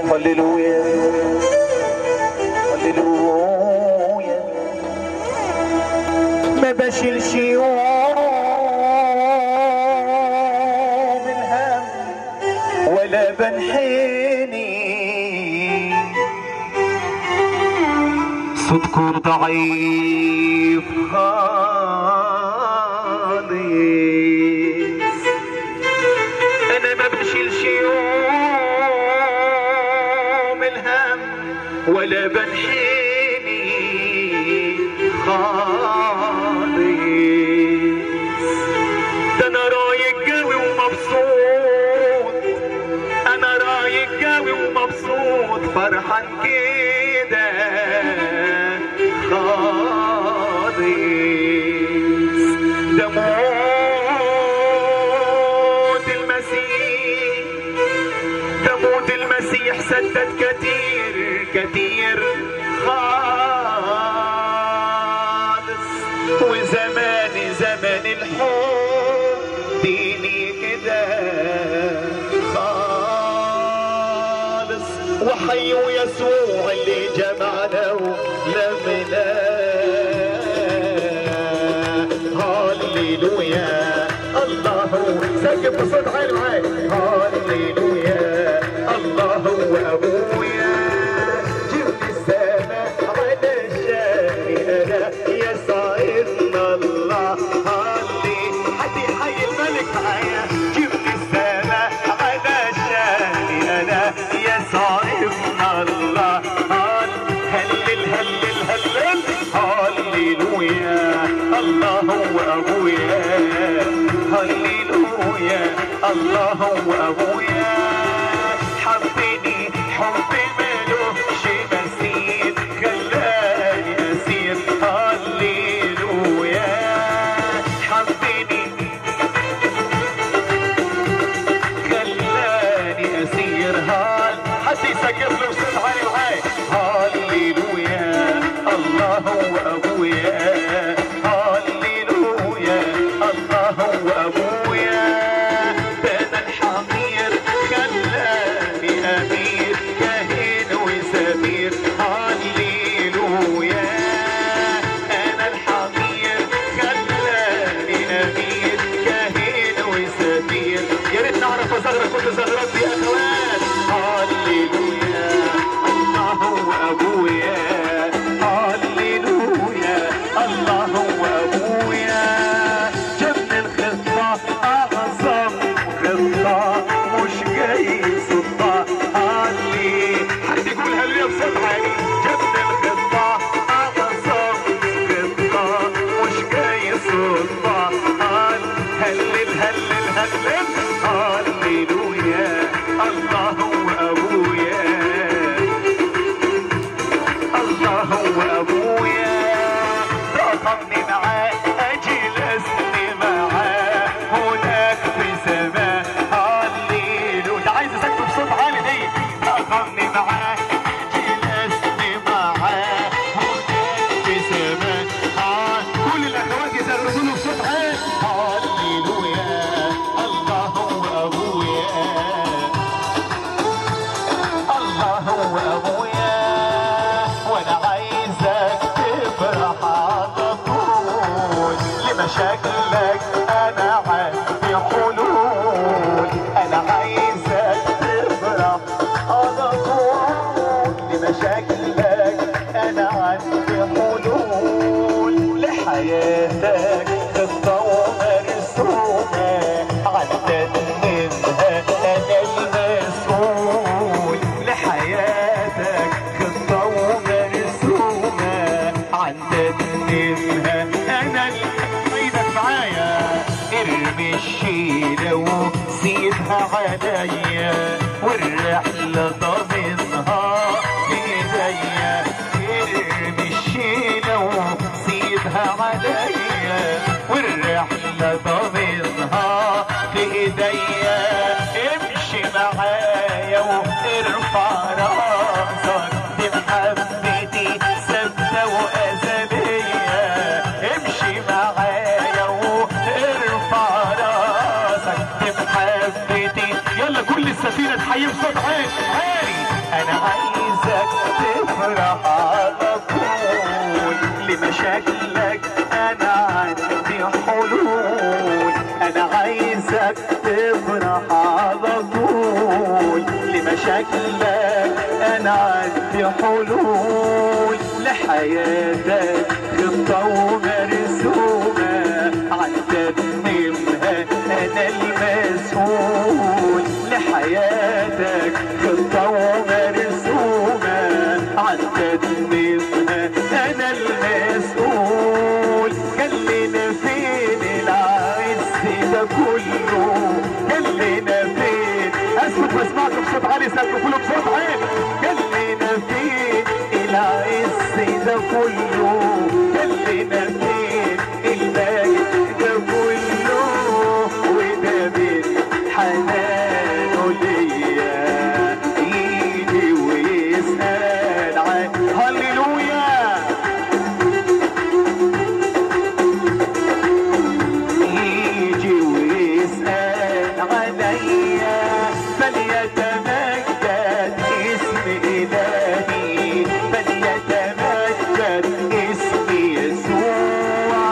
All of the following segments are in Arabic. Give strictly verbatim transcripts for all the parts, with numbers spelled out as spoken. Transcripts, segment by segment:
هللويا هللويا. ما بشيلش يوم الهم ولا بنحني، صدقه ضعيف خالص. انا ما بشيلش يوم الهم ولا بنحني خالص. ده انا رايق قوي ومبسوط، انا رايق قوي ومبسوط فرحان كده خالص. ده موت المسيح، ده موت المسيح سدد كتير كتير خالص. وزمان زمان الحب ديني كده خالص. وحي يسوع اللي جمعنا ولمنا. هاليلويا الله سقف بصوت عالي معاي. هاليلويا الله هو ابويا. جبت السماء على الشاري انا يا صايرنا الله. هالي حدي حي الملك معايا. جبت السماء على الشاري انا يا صايرنا الله. هلل هلل هلل هاليلويا الله هو ابويا. هللويا الله هو ابويا. حبني حب ملوش مثيل خلاني اسير. هللويا حبني خلاني اسير. هال حد يسقف له بصوت عالي معاي. هللويا الله هو ابويا. هللويا الله هو ابويا. ده انا الحقير خلاني امير كاهن وسمير. هللويا انا الحقير خلاني امير كاهن وسمير. يا ريت نعرف ازغرق كل زغرات دي اخوات. هللويا الله هو ابويا. هللويا الله هو ابويا. جبن الخطة اعظم خطة مش جاي صدفة. هلي حد يقول هللويا بصوت عالي. جبن الخطة اعظم خطة مش جاي صدفة. هلل هلل هلل هللويا الله هو ابويا. الله هو ابويا. رقمني معاه اجلسني معاه هناك في سماء. هللويا ده عايز اسكت بصوت عالي دي. رقمني معاه اجلسني معاه هناك في سماء. كل الاخوات يزغرطوا له بصوت عالي. هللويا الله هو ابويا. الله هو ابويا. وانا عايزك تفرح على طول. لمشاكلك انا عندي حلول. انا عايزك تفرح على طول. لمشاكلك انا عندي حلول. لحياتك خطة ومرسومة عن تتميمها انا المسؤول. لحياتك خطة ومرسومة عن تتميمها انا. ايدك معايا. ارمي الشيلة وسيبها عليا والرحلة ضامنها بايديا. ارمي الشيلة وسيبها عليا والرحلة ضامنها بايديا. امشي معايا وارفع راسك. دي محبتي ثابتة وازلية. امشي معايا وارفع راسك. دي محبتي. يلا كل السفينة تحيي بصوت عالي. انا شكلك انا عندي حلول لحياتك، خطة ومرسومة عن تتميمها انا المسؤول لحياتك، خطة ومرسومة عن تتميمها انا المسؤول. خلينا فين العز ده كله، خلينا فين، اسكت واسمعكم بصوت عالي، سقفوا له بصوت عالي. خلينا فين العز ده كله، خلينا فين المجد ده كله، وده من حنانه ليا يجي ويسأل عن هللويا، يجي ويسأل عليا. فليتمجد اسم إلهي، فليتمجد اسم يسوع،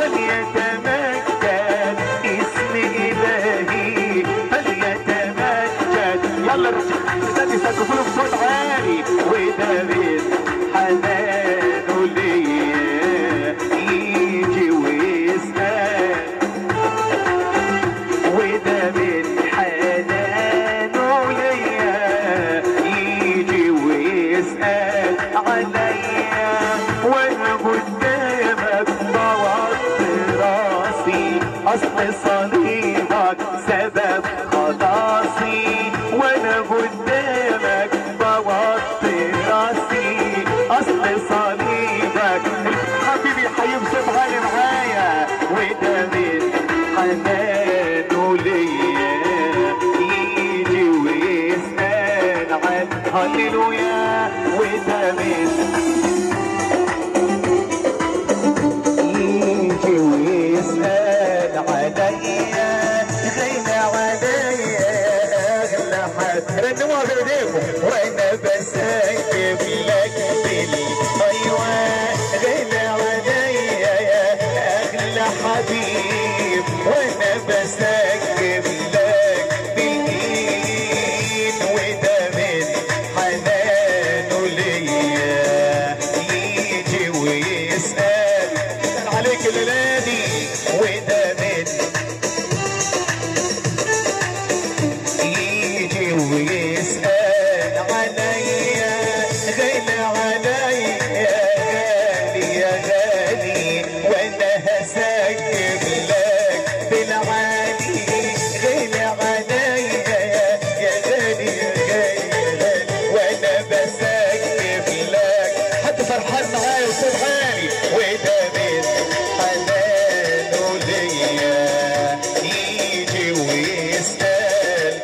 فليتمجد اسم إلهي، فليتمجد. يلا استني سقفوا له بصوت عالي. وده من حنانه ليا يجي ويسأل، وده من حنانه ليا يجي ويسأل عليا. وانا قدامك بوطي راسي، اصل صليبك سبب خلاصي. وانا قدامك بوطي راسي، اصل صليبك. حبيبي حي بصوت عالي معايا. وده من حنانه ليا يجي ويسأل عن هللويا. وده من يجي ويسأل عليا، غنى عليا اغلى حد. رنموها بايديكم. وانا بسكب لك بلي، ايوه غنى عليا يا اغلى حبيب. وانا بسكب لك بالايد، وده من حنانه ليا يجي ويسأل عليك الليلة دي. وده من يجي ويسأل عليا، غالي عليا غالي يا غالي. وانا هسكب لك بالعالي، غالي عليا يا غالي يا غالي. وانا بسكب لك، حد فرحان معايا وصوت عالي. وده من حنانه ليا يجي ويسأل،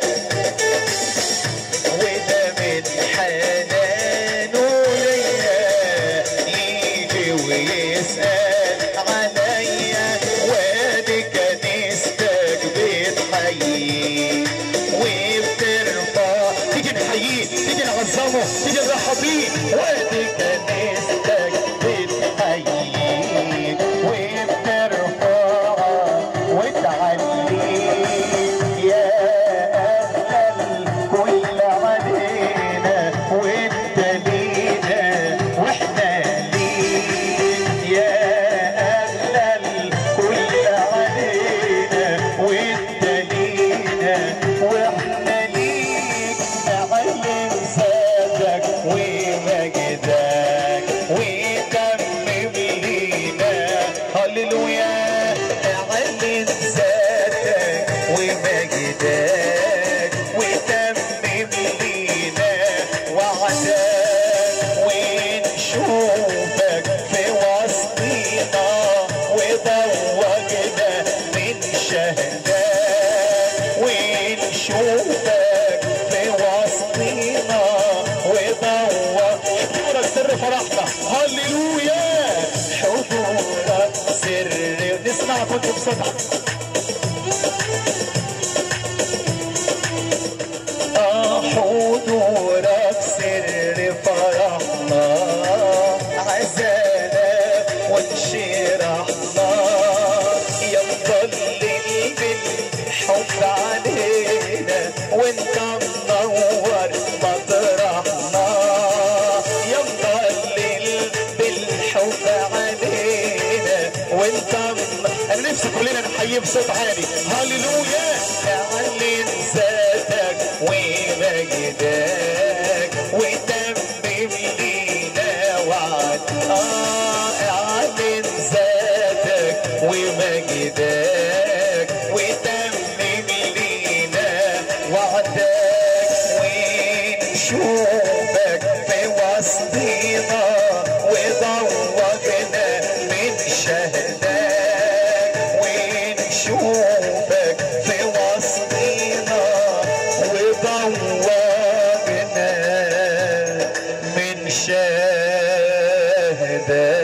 وده من حنانه ليا يجي ويسأل عليا. وادي كنيستك بتحيي وبترفع، تيجي نحييه، تيجي نعظمه، تيجي نرحب بيه. وادي كنيستك بتحيي وبترفع وتعلي، يا أهل الكل علينا وانت لينا واحنا ليك. يا أهل الكل علينا وانت لينا واحنا ليك. أعلن ذاتك ومجدك وتمم لينا هللويا. أعلن ذاتك ومجدك وتمم لينا وعدك، ونشوفك في وسطينا وضوجنا من شهدك. ونشوفك في وسطينا وضوج حضورك سر فرحنا. هللويا. حضورك سر، نسمع كنت بصدق. آه حضورك سر فرحنا، عزانا وانشرحنا. يا مضلل بالحب علينا وانت منور الكل بصوت عالي هاليلويا. اعلن ذاتك ومجدك وتمم لينا وعد. اه اعلن ذاتك ومجدك وتمم لينا وعدك ونشوفك في وسطينا وضوجنا من شهدك ونشوفك في وسطينا وضوجنا من شهدك.